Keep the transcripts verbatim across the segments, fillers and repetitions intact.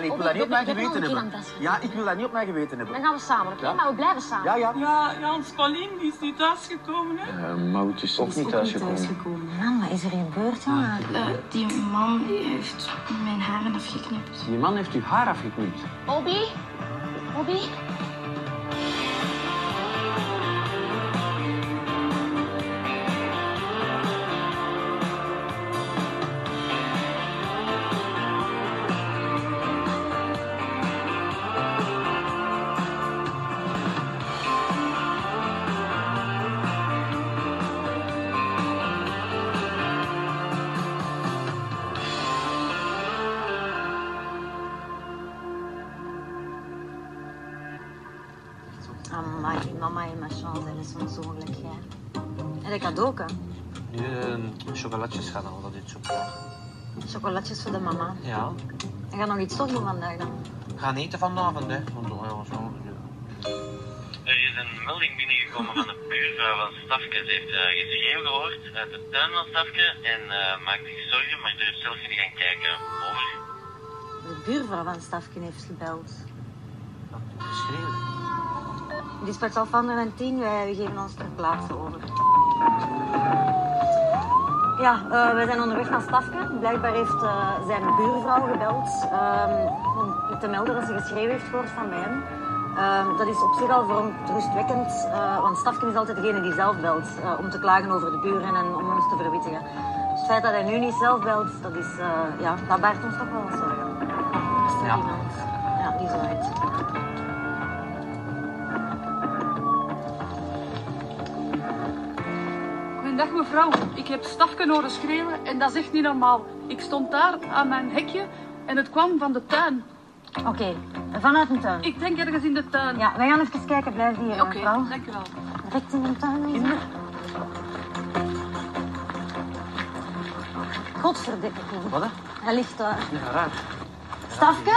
Allee, ik wil dat niet op mijn geweten hebben. Ja, ik wil dat niet op mijn geweten hebben. Dan gaan we samen, oké? Ja. Maar we blijven samen. Ja, ja. Ja, Jans Paulien die is niet thuisgekomen, hè? Uh, Maud is ook niet thuisgekomen. Man, wat is er gebeurd, jongen? Uh, die man die heeft mijn haren afgeknipt. Die man heeft uw haar afgeknipt. Obi? Obi? Amai, mama en mijn chance, dat is onzonlijk, ja. En dat cadeau, hè? Nu uh, chocolatjes gaan halen, dat is chocola. Chocolatjes voor de mama. Ja. En ga nog iets toch doen vandaag dan? We gaan eten vanavond, hè. Want, uh, zo, ja. Er is een melding binnengekomen van de buurvrouw van Stafke. Ze heeft uh, geschreeuw gehoord uit de tuin van Stafke en uh, maakt zich zorgen, maar durft zelf niet gaan kijken. Over. De buurvrouw van Stafke heeft gebeld. Geschreeuw? Dispatch Alfander en tien, wij geven ons ter plaatse over. Ja, uh, wij zijn onderweg naar Stafke. Blijkbaar heeft uh, zijn buurvrouw gebeld um, om te melden dat ze geschreeuw heeft gehoord van bij hem. Uh, dat is op zich al verontrustwekkend, uh, want Stafke is altijd degene die zelf belt uh, om te klagen over de buren en om ons te verwittigen. Dus het feit dat hij nu niet zelf belt, dat, is, uh, ja, dat baart ons toch wel wat zorgen. Is er Ja. iemand? Ja, die is eruit. Dag mevrouw, ik heb Stafke horen schreeuwen en dat is echt niet normaal. Ik stond daar aan mijn hekje en het kwam van de tuin. Oké, okay. Vanuit de tuin? Ik denk ergens in de tuin. Ja, wij gaan even kijken, blijf hier, Oké, mevrouw. okay, dank u wel. Direct in de tuin, is het? Godverdikke. Wat, hè? Hij ligt daar. Ja, raar. Stafke?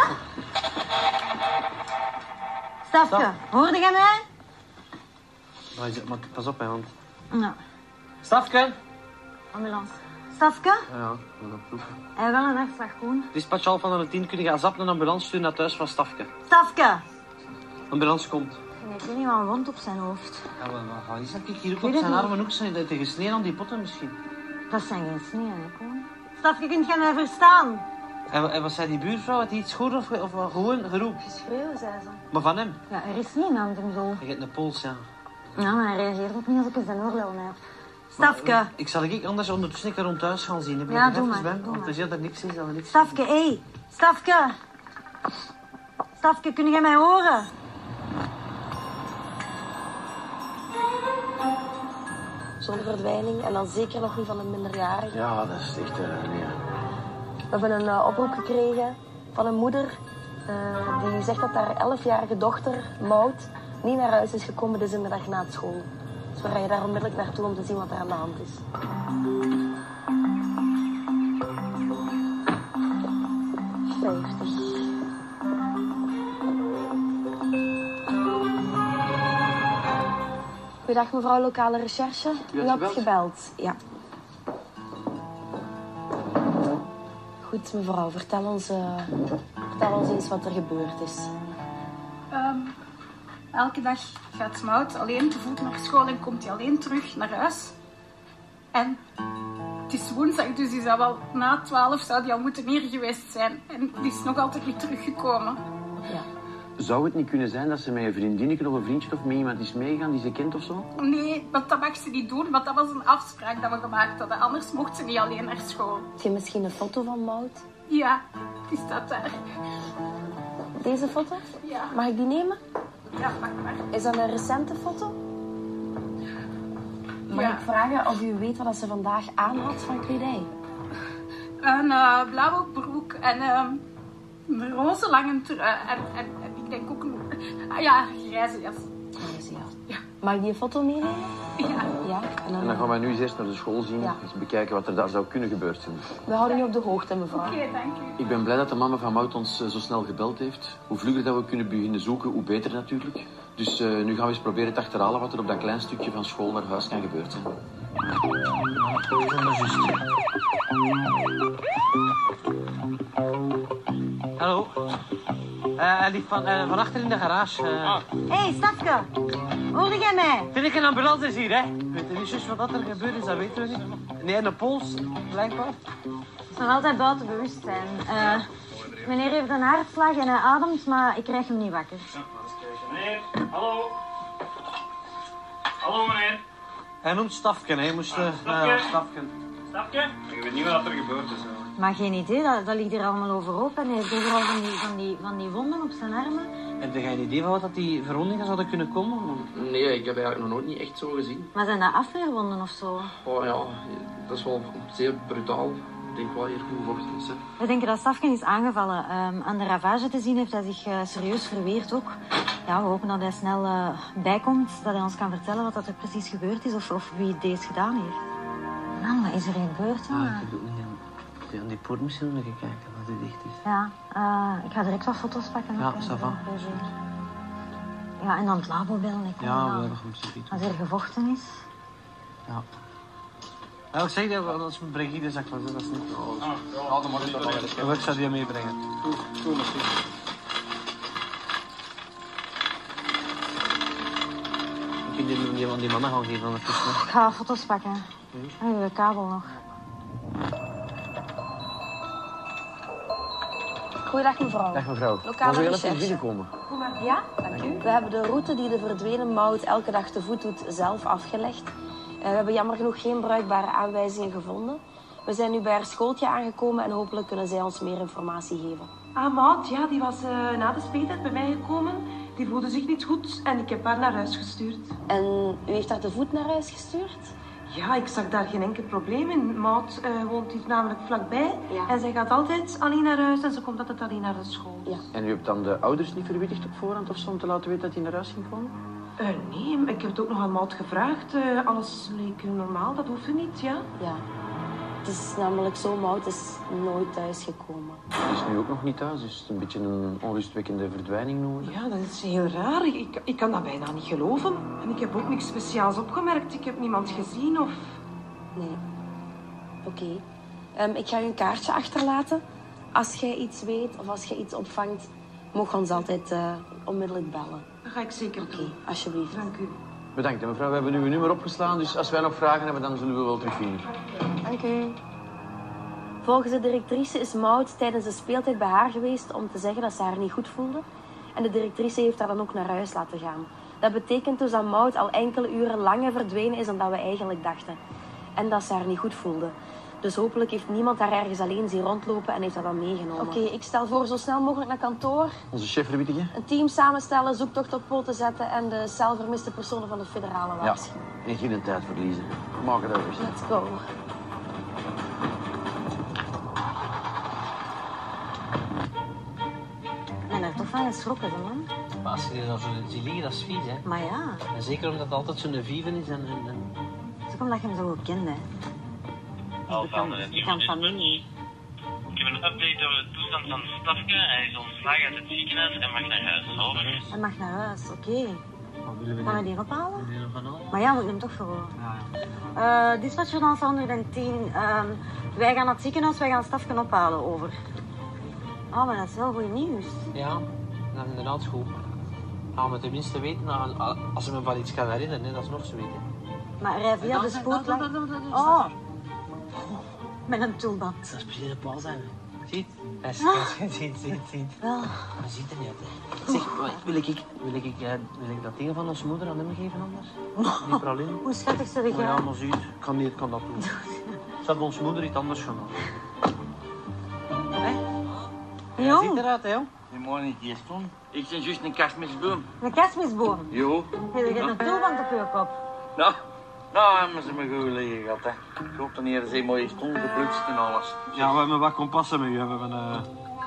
Stafke, Staf. hoorde jij mij? Maar, maar pas op, hè, want... Nou, Stafke? ambulance. Stafke? Ja, ja, dat is proef. Hij heeft wel een hartslag, Koen. Dispatch Alpha van de tien, kun je gaan zap een ambulance sturen naar het huis van Stafke. Stafke! Ambulance komt. Ik weet niet wat een wond op zijn hoofd. Ja, wat, wat is dat? Kijk, hier ook Weet op het zijn niet. armen ook zijn de gesneden aan die potten misschien. Dat zijn geen sneeuw, hè, Koen. Stafke, kunt jij mij verstaan? En, en wat zei die buurvrouw? Had hij iets gehoord of, of, of gewoon geroep? Geschreeuwen, zei ze. Maar van hem? Ja, er is niemand hem zo. Je hebt een pols, ja. Ja, maar hij reageert ook niet als ik eens zijn oorlel heb. Stafke! Maar, ik zal ik anders ondertussen een keer rond thuis gaan zien. Hè? Ja, Blijf doe even maar, bij, doe want maar. het is dat er niks is, dat er niks Stafke, hé! Hey. Stafke! Stafke, kun jij mij horen? Zo'n verdwijning en dan zeker nog niet van een minderjarige. Ja, dat is echt... Uh, nee. We hebben een uh, oproep gekregen van een moeder uh, die zegt dat haar elfjarige dochter, Maud, niet naar huis is gekomen dus in de dag na school. Dus we rijden daar onmiddellijk naartoe om te zien wat er aan de hand is. vijftig. Goedendag mevrouw, lokale recherche. U U hebt hebt gebeld? gebeld, ja. Goed mevrouw, vertel ons, uh, vertel ons eens wat er gebeurd is. Um, elke dag gaat Maud alleen te voet naar school en komt hij alleen terug naar huis. En het is woensdag, dus die zou wel na twaalf zou die al moeten hier geweest zijn. En die is nog altijd niet teruggekomen. Ja. Zou het niet kunnen zijn dat ze met een vriendinnetje of een vriendje of met iemand is meegegaan die ze kent of zo? Nee, want dat mag ze niet doen, want dat was een afspraak dat we gemaakt hadden. Anders mocht ze niet alleen naar school. Heb je misschien een foto van Maud? Ja, die staat daar. Deze foto? Ja, Mag ik die nemen? ja, mag maar. Is dat een recente foto? Mag Ja. ik vragen of u weet wat ze vandaag aan had van kledij? Een uh, blauwe broek en uh, een roze lange trui. En, en, en ik denk ook een ah, ja, grijze jas. Deze, ja. Ja. Mag ik die foto meenemen? Ja. Ja. En dan, En dan gaan wij nu eens eerst naar de school zien, Ja. eens bekijken wat er daar zou kunnen gebeurd zijn. We houden u op de hoogte, mevrouw. Oké, dank u. Ik ben blij dat de mama van Maud ons uh, zo snel gebeld heeft. Hoe vlugger dat we kunnen beginnen zoeken, hoe beter natuurlijk. Dus uh, nu gaan we eens proberen te achterhalen wat er op dat klein stukje van school naar huis kan gebeurd zijn. Hallo. Uh, hij ligt van, uh, van achter in de garage. Hé, uh. ah. hey, Stafke. Hoorde jij mij? Vind ik een ambulance is hier, hè? Weet je niet juist wat er gebeurd is, dat weten we niet. Nee, een pols, blijkbaar. Ze is nog altijd buiten bewustzijn. Uh, meneer heeft een hartslag en hij ademt, maar ik krijg hem niet wakker. Ja, meneer, hallo. Hallo, meneer. Hij noemt Stafken, hij moest... Uh, Stafken? Uh, Stafken. Stafken? Ik weet niet wat er gebeurd is. Maar geen idee, dat, dat ligt er allemaal overhoop en hij heeft overal van die, van, die, van die wonden op zijn armen. Heb je geen idee van wat dat die verwondingen zouden kunnen komen? Nee, ik heb eigenlijk nog nooit niet echt zo gezien. Maar zijn dat afweerwonden of zo? Oh ja, dat is wel zeer brutaal. Ik denk wel hier goed vochten is. Hè. We denken dat Stafken is aangevallen. Um, aan de ravage te zien heeft hij zich uh, serieus verweerd ook. Ja, we hopen dat hij snel uh, bijkomt, dat hij ons kan vertellen wat dat er precies gebeurd is of, of wie het deze gedaan heeft. Man, wat is er gebeurd, jongen? Ah, ik heb ook niet aan, aan die poort misschien nog gekeken, dat het dicht is. Ja, uh, ik ga direct wat foto's pakken. Ja, ça va. Ja, en dan het labo bellen. Ik ja, we dan, hebben hem zoiets. als er gevochten is. Ja. Ja, ik zeg dat als mijn Brigitte zegt, dat is niet... Oh, ja, dan moet ik dat wel. Ik zou die meebrengen. Goed, goed, merci. Ik kan die, die van die mannen gaan geven ondertussen. Ik ga foto's pakken. En uw kabel nog. Goeiedag mevrouw. Dag mevrouw. Lokale even recherche. binnenkomen? Ja, dank u. We hebben de route die de verdwenen Maud elke dag te voet doet zelf afgelegd. Uh, we hebben jammer genoeg geen bruikbare aanwijzingen gevonden. We zijn nu bij haar schooltje aangekomen en hopelijk kunnen zij ons meer informatie geven. Ah, Maud, ja, die was uh, na de speeltijd bij mij gekomen. Die voelde zich niet goed en ik heb haar naar huis gestuurd. En u heeft haar te voet naar huis gestuurd? Ja, ik zag daar geen enkel probleem in. Maud uh, woont hier namelijk vlakbij. Ja. En zij gaat altijd alleen naar huis en ze komt altijd alleen naar de school. Ja. En u hebt dan de ouders niet verwittigd op voorhand of zo om te laten weten dat hij naar huis ging komen? Uh, nee, ik heb het ook nog aan Maud gevraagd. Uh, alles leek normaal, dat hoefde niet, ja? Ja. Het is namelijk zo, Maud is nooit thuis gekomen. Hij is nu ook nog niet thuis, dus het is een beetje een onrustwekkende verdwijning nodig. Ja, dat is heel raar. Ik, ik kan dat bijna niet geloven. En ik heb ook niks speciaals opgemerkt. Ik heb niemand gezien of... Nee. Oké. Okay. Um, ik ga u een kaartje achterlaten. Als jij iets weet of als jij iets opvangt, mag ons altijd uh, onmiddellijk bellen. Dat ga ik zeker doen. Oké, okay, alsjeblieft. Dank u. Bedankt mevrouw, we hebben nu uw nummer opgeslaan, dus als wij nog vragen hebben, dan zullen we wel terugvinden. Dank u. Volgens de directrice is Maud tijdens de speeltijd bij haar geweest om te zeggen dat ze haar niet goed voelde. En de directrice heeft haar dan ook naar huis laten gaan. Dat betekent dus dat Maud al enkele uren langer verdwenen is dan dat we eigenlijk dachten. En dat ze haar niet goed voelde. Dus hopelijk heeft niemand haar ergens alleen zien rondlopen en heeft haar dan meegenomen. Oké, okay, ik stel voor zo snel mogelijk naar kantoor. Onze chef verwittigen? Een team samenstellen, zoektocht op poten zetten en de cel vermiste personen van de federale waarschuwen. Ja, en geen tijd verliezen. Maak het uit. Let's go. En er toch van geschrokken, hè, man. Maar als je er dan zo ziet liggen, dat is vies, hè. Maar ja. En zeker omdat het altijd zo'n vieven is en... en, en... Het is ook omdat je hem zo goed kent, hè. Al van de Je kan familie. Ik heb een update over de toestand van Stafke. Hij is ontslagen uit het ziekenhuis en mag naar huis. Over. Hij mag naar huis, oké. Okay. Wat willen we Gaan we doen? die ophalen? Willen we die nog gaan halen? Maar ja, we moeten hem toch verhoren. Ja, ja. Uh, dispatcher dan honderdtien. Um, wij gaan naar het ziekenhuis, wij gaan Stafken ophalen, over. Oh, maar dat is wel goed nieuws. Ja, dat is inderdaad goed. Gaan we tenminste weten, als ze me van iets kan herinneren, hè, dat is nog zoiets. Maar rij via de spoorlijn. Oh. Met een tulband. Dat is precies de Paul zijn. Ziet? Ziet, ziet, ziet, ziet. Wel. Dat ziet er niet uit, hè. Zeg, wil ik, wil, ik, wil ik dat ding van onze moeder aan hem geven anders? Die praline? Hoe schattig zeg jij? Oh ja, maar ziet, ik kan, niet, ik kan dat doen. Ze hebben onze moeder iets anders gedaan. Hé? Jong. Ziet eruit, hè, jong? Goedemorgen, ik hier stond. Ik ben juist een kerstmisboom. Een kerstmisboom? Jo. Heb je een tulband op je kop? Nou, nou hebben ze me goed liggen gehad, hè. Ik hoop dat hier een mooie stond geblutst en alles. Ja, we hebben wat kompassen met u. We hebben, uh, we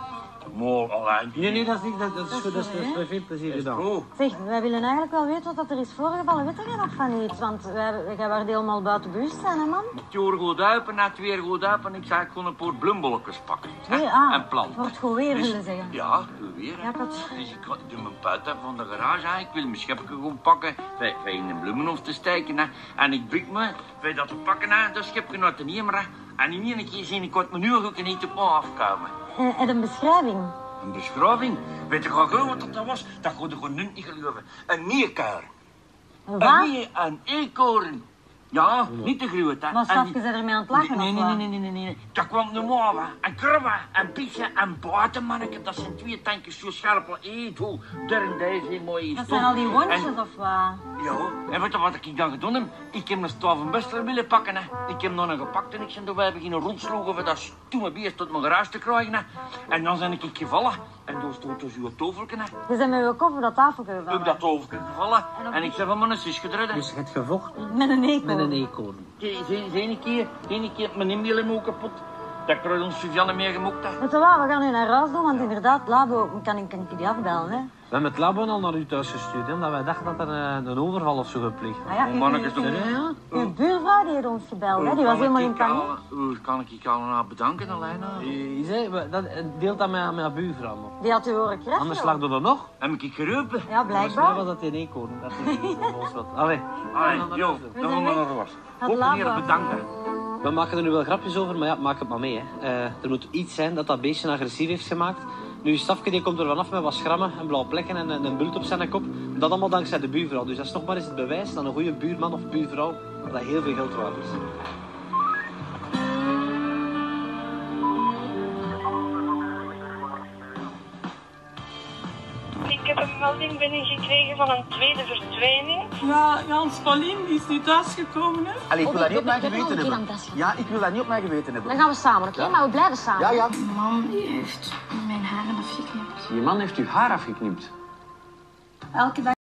mooi alleen. Nee, nee, dat is niet. Dat, dat is goed. Dat is, dat is met veel plezier gedaan. Oh. Zeg, wij willen eigenlijk wel weten wat er is voorgevallen. Weet jij nog van iets? Want wij, wij waren helemaal buiten bewust zijn, hè, man? Het jaar goed uit, na het weer goed uit, en ik zei ik kon een paar bloembolletjes pakken. Twee, ah, en planten. wordt goed weer, Dus- willen zeggen. Ja, goed weer. hè. Ja, dat... Dus ik doe mijn puit af van de garage aan. Ik wil mijn schepje gewoon pakken, bij, bij in een bloemenhof te steken. Hè. En ik buk me, bij dat te pakken, hè, dat schepje naar de nemen. En in één keer zie ik wat me nu ook niet op me afkomen. En, en een beschrijving? Een beschrijving? Weet je gewoon wat dat was? Dat kon je gewoon nu niet geloven. Een nierkuil. Een Een wat? nier, een eekhoorn. Ja, niet te gruwet, hè. Maar En Safke, die- zijn ermee aan het lachen, Nee, of nee, wat? nee, nee, nee, nee, nee. Dat kwam de mouwen, en krabben, en pissen, en buitenmanneken. Dat zijn twee tankjes zo scherp. Eet, hoe, daar en deze hier mooi Dat zijn al die wondjes, En- of wat? Ja, en weet je wat ik dan gedaan heb? Ik heb een stavenbester willen pakken, hè. Ik heb nog een gepakt en ik ben erbij beginnen rondsloegen voor dat stomme beest tot mijn garage te krijgen, hè. En dan ben ik gevallen. En toen stond er zo'n toverke, hè. Je bent met je kop op dat tafeltje Heb gevallen. ik dat toverke gevallen. En ik heb van mijn zus gedrukt. Dus het gevochten Met een eekhoorn. met een eekhoorn. Eén keer, één keer mijn inbeeld helemaal kapot. Dat krijgt ons Vivianne meer gemokt, hè. Weet je wat, we gaan nu naar huis doen, want inderdaad, Labo, kan ik, kan ik die afbellen, hè? We hebben het labo al naar u thuis gestuurd, hè, omdat wij dachten dat er een, een overval of zo gepleegd was. Ah ja, Oh, mannetjes, uw, toch? uw, uw buurvrouw die heeft ons gebeld, hè? Die was Kan helemaal ik in paniek. al- Hoe kan ik je al bedanken, Alena? Je zei, we- dat, deelt dat met, met haar buurvrouw nog. Die had u horen krijgen. Anders lag er dan nog. Heb ik je geroepen? Ja, Volgens mij blijkbaar. was dat een eekhoorn. Dat hij van ons wat. Allee. Allee, joh, We dan zijn gaan we weg. naar was. Het Ook labo. hier bedanken. We maken er nu wel grapjes over, maar ja, maak het maar mee. Hè. Eh, er moet iets zijn dat dat beestje agressief heeft gemaakt. Nu, Stafke die komt er vanaf met wat schrammen en blauwe plekken en een, een bult op zijn kop. Dat allemaal dankzij de buurvrouw. Dus dat is nog maar eens het bewijs dat een goede buurman of buurvrouw dat heel veel geld waard is. Ik heb een melding binnengekregen van een tweede verdwijning. Ja, Jans Paulien, die is nu thuisgekomen, hè? Allee, ik wil dat niet op mijn Ik heb nog geweten een keer hebben. aan het Ja, ik wil dat niet op mijn geweten hebben. Dan gaan we samen, oké? Maar we blijven samen. Ja, ja. Man die heeft mijn haren afgeknipt. Je man heeft uw haar afgeknipt. Elke dag